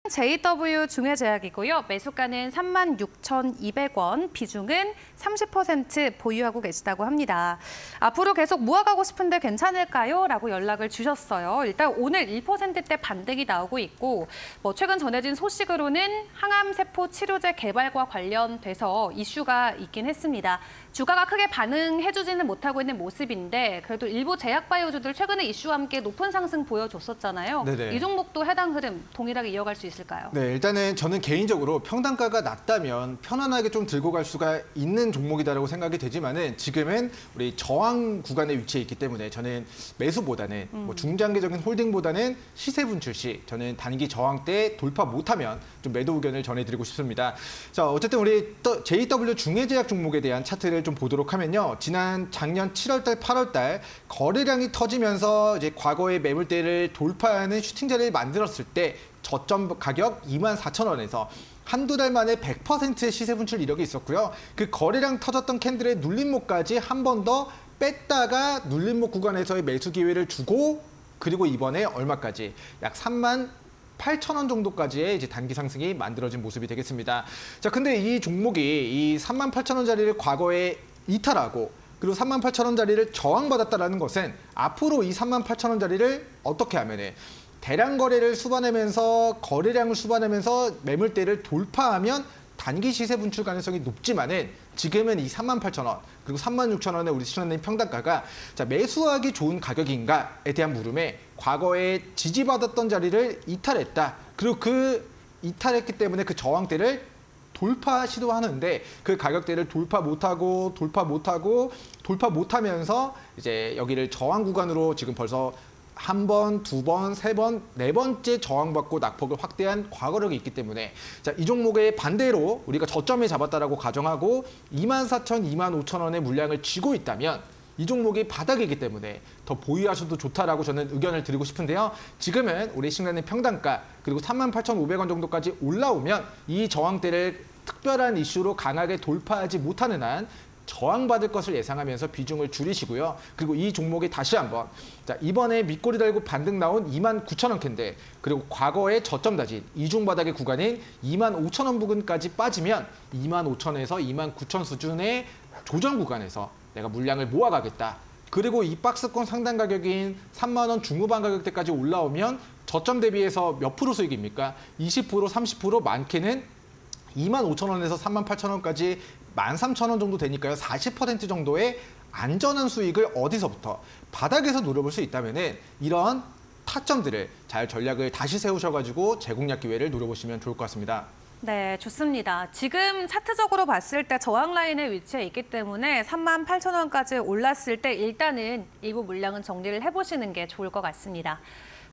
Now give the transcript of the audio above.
JW 중해제약이고요. 매수가는 36,200원, 비중은 30% 보유하고 계시다고 합니다. 앞으로 계속 모아가고 싶은데 괜찮을까요? 라고 연락을 주셨어요. 일단 오늘 1%대 반등이 나오고 있고 최근 전해진 소식으로는 항암세포 치료제 개발과 관련돼서 이슈가 있긴 했습니다. 주가가 크게 반응해주지는 못하고 있는 모습인데 그래도 일부 제약바이오주들 최근에 이슈와 함께 높은 상승 보여줬었잖아요. 네네. 이 종목도 해당 흐름 동일하게 이어갈 수 있을까요? 네, 일단은 저는 개인적으로 평단가가 낮다면 편안하게 좀 들고 갈 수가 있는 종목이다라고 생각이 되지만은 지금은 우리 저항 구간에 위치해 있기 때문에 저는 매수보다는 중장기적인 홀딩보다는 시세 분출 시 저는 단기 저항대 돌파 못하면 좀 매도 의견을 전해드리고 싶습니다. 자, 어쨌든 우리 JW 중해제약 종목에 대한 차트를 좀 보도록 하면요. 작년 7월달, 8월달 거래량이 터지면서 이제 과거의 매물대를 돌파하는 슈팅 자리를 만들었을 때 저점 가격 24,000원에서 한두 달 만에 100%의 시세 분출 이력이 있었고요. 그 거래량 터졌던 캔들의 눌림목까지 한 번 더 뺐다가 눌림목 구간에서의 매수 기회를 주고 그리고 이번에 얼마까지 약 38,000원 정도까지의 이제 단기 상승이 만들어진 모습이 되겠습니다. 자, 근데 이 종목이 이 38,000원짜리를 과거에 이탈하고 그리고 38,000원짜리를 저항받았다는 것은 앞으로 이 38,000원짜리를 어떻게 하면은 대량 거래를 수반하면서 거래량을 수반하면서 매물대를 돌파하면 단기 시세 분출 가능성이 높지만은 지금은 이 38,000원 그리고 36,000원의 우리 시청자님 평단가가 자, 매수하기 좋은 가격인가에 대한 물음에 과거에 지지받았던 자리를 이탈했다. 그리고 그 이탈했기 때문에 그 저항대를 돌파 시도하는데 그 가격대를 돌파 못하면서 이제 여기를 저항 구간으로 지금 벌써 한 번, 두 번, 세 번, 네 번째 저항받고 낙폭을 확대한 과거력이 있기 때문에 자, 이 종목의 반대로 우리가 저점에 잡았다라고 가정하고 24,000, 25,000원의 물량을 쥐고 있다면 이 종목이 바닥이기 때문에 더 보유하셔도 좋다라고 저는 의견을 드리고 싶은데요. 지금은 우리 시간의 평단가 그리고 38,500원 정도까지 올라오면 이 저항대를 특별한 이슈로 강하게 돌파하지 못하는 한 저항받을 것을 예상하면서 비중을 줄이시고요. 그리고 이 종목이 다시 한번 자, 이번에 밑꼬리 달고 반등 나온 29,000원 캔들 그리고 과거의 저점 다진 이중 바닥의 구간인 25,000원 부근까지 빠지면 25,000에서 29,000 수준의 조정 구간에서 내가 물량을 모아가겠다. 그리고 이 박스권 상단 가격인 3만 원 중후반 가격대까지 올라오면 저점 대비해서 몇 프로 수익입니까? 20%, 30% 많게는 25,000원에서 38,000원까지 13,000원 정도 되니까요. 40% 정도의 안전한 수익을 어디서부터 바닥에서 노려볼 수 있다면 이런 타점들을 잘 전략을 다시 세우셔가지고 재공략 기회를 노려보시면 좋을 것 같습니다. 네, 좋습니다. 지금 차트적으로 봤을 때 저항 라인에 위치해 있기 때문에 38,000원까지 올랐을 때 일단은 일부 물량은 정리를 해보시는 게 좋을 것 같습니다.